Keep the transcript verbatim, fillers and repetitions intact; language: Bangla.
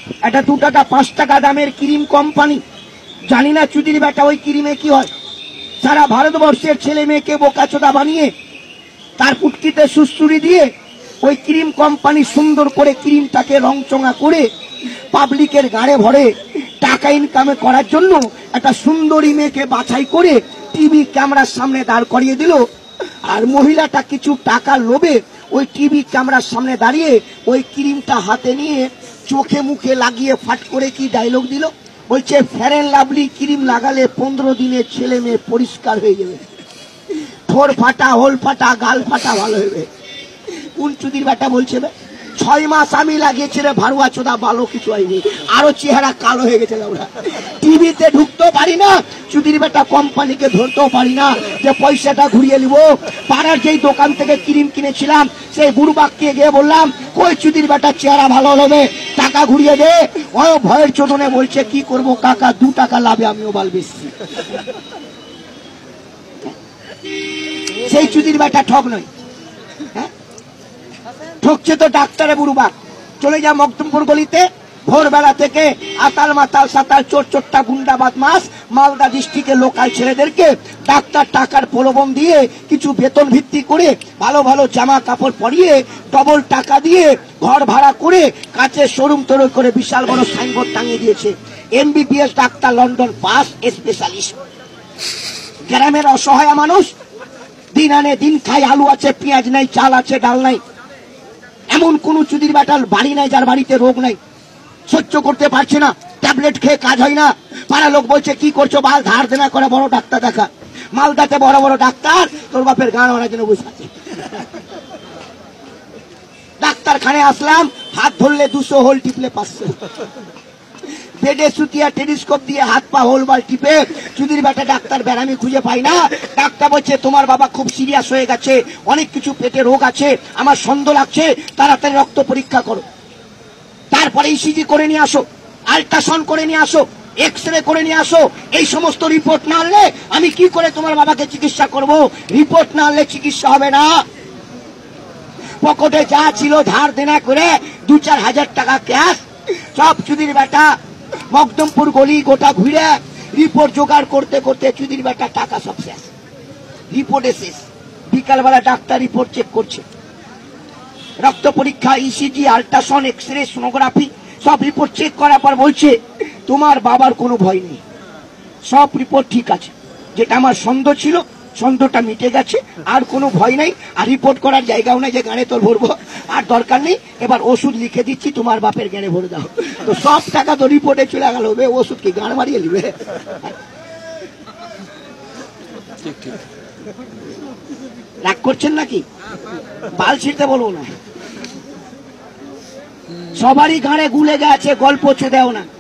একটা দু টাকা পাঁচ টাকা দামের ক্রিম কোম্পানি, জানি না চুদির বেটা ওই ক্রিমে কি হয়। সারা ভারতবর্ষের ছেলে মেয়েকে বোকাচোদা বানিয়ে তার পুটকিতে সুসুরি দিয়ে ওই ক্রিম কোম্পানি সুন্দর করে ক্রিমটাকে রংচঙা করে পাবলিকের গাড়ে ভরে টাকা ইনকামে করার জন্য একটা সুন্দরী মেয়েকে বাছাই করে টিভি ক্যামেরার সামনে দাঁড় করিয়ে দিল। আর মহিলাটা কিছু টাকা লোভে ওই টিভি ক্যামেরার সামনে দাঁড়িয়ে ওই ক্রিমটা হাতে নিয়ে চোখে মুখে লাগিয়ে ফাট করে কি ডায়লগ দিল, বলছে ফেয়ার এন্ড লাভলি ক্রিম লাগালে পনেরো দিনে ছেলে মেয়ে পরিষ্কার হয়ে যাবে, ঠোর ফাটা হোল ফাটা গাল ফাটা ভালো হবে। কোন চুদির বেটা বলছে? ছয় মাস আমি লাগিয়েছি রে ভারুয়া চোদা, ভালো কিছু হয়নি, আরো চেহারা কালো হয়ে গেছে। আমরা টিভিতে ঢুকতেও পারি না, চুদির বেটা কোম্পানিকে ধরতেও পারি না যে পয়সাটা ঘুরিয়ে নিব। পাড়ার যেই দোকান থেকে ক্রিম কিনেছিলাম সেই বুড়বাককে গিয়ে বললাম, কই চুদির বেটা চেহারা ভালো হবে, টাকা ঘুরিয়ে দে। ও ভয়ের চোদনে বলছে কি করব কাকা, দু টাকা লাভে আমিও বাল বেশি। সেই চুদির বেটা ঠক নয়, হ্যাঁ ঠকছে তো ডাক্তারে বুড়ুবাক। চলে যা মকদুমপুর গলিতে, ভোরবেলা থেকে আতাল মাতাল সাতাল চোর চোরটা গুন্ডা বদমাস মালদা ডিস্ট্রিক্টের লোকাল ছেলেদেরকে ডাক্তার টাকার প্রলোভন দিয়ে কিছু বেতন ভিত্তি করে ভালো ভালো জামা কাপড় পরিয়ে ডবল টাকা দিয়ে ঘর ভাড়া করে কাছে শোরুম তৈরি করে বিশাল বড় সাইনবোর্ড টাঙিয়ে দিয়েছে, MBBS doctor London pass specialist. গ্রামের অসহায় মানুষ দিন আনে দিন খায়, আলু আছে পেঁয়াজ নাই, চাল আছে ডাল নাই, এমন কোন চুদির বেটার বাড়ি নাই যার বাড়িতে রোগ নাই, সহ্য করতে পারছে না, ট্যাবলেট খেয়ে কাজ হয় না। পাড়া লোক বলছে কি করছো বাল, ধার দেনা করে বড় ডাক্তার দেখা। মালদাতে বড় বড় ডাক্তার তোর বাপের গান মারার জন্য বসে আছে। ডাক্তারখানে আসলাম, হাত ধরলে দুশো, হোল টিপলে পাঁচশো। বেডে সুতিয়া টেলিস্কোপ দিয়ে হাত পা হোল বাল টিপে চুদির বেটা ডাক্তার ব্যারামি খুঁজে পাই না। ডাক্তার বলছে তোমার বাবা খুব সিরিয়াস হয়ে গেছে, অনেক কিছু পেটে রোগ আছে, আমার সন্দেহ লাগছে, তাড়াতাড়ি রক্ত পরীক্ষা করো, তারপরে ইসিজি করে নিয়ে আসো, আল্ট্রাসাউন্ড করে নিয়ে আসো, এক্স রে করে নিয়ে আসো। এই সমস্ত রিপোর্ট না আনলে আমি কি করে তোমার বাবাকে চিকিৎসা করব? রিপোর্ট না আনলে চিকিৎসা হবে না। পকেটে যা ছিল ধার দেনা করে দু চার হাজার টাকা ক্যাশ সব চুদির বেটা মকদমপুর গলি গোটা ঘুরে রিপোর্ট জোগাড় করতে করতে চুদির বেটা টাকা সব শেষ, রিপোর্টে শেষ। বিকালবেলা ডাক্তার রিপোর্ট চেক করছে, রক্ত পরীক্ষা, ECG, ultrasound, X ray, sonography সব রিপোর্ট চেক করার পর বলছে তোমার বাবার কোনো ভয় নেই, সব রিপোর্ট ঠিক আছে, যেটা আমার সন্দেহ ছিল সন্দেহটা মিটে গেছে, আর কোনো ভয় নাই, আর রিপোর্ট করার জায়গাও নাই যে গানে তোর ভরবো, আর দরকার নেই, এবার ওষুধ লিখে দিচ্ছি তোমার বাপের জ্ঞানে ভরে দাও। তো সব টাকা তো রিপোর্টে চলে গেল, ওষুধ কি গান মারিয়ে নিবে? রাগ করছেন নাকি? বাল ছিঁড়তে বলবো না, সবারই গানে গুলে গেছে, গল্প চুদেও না।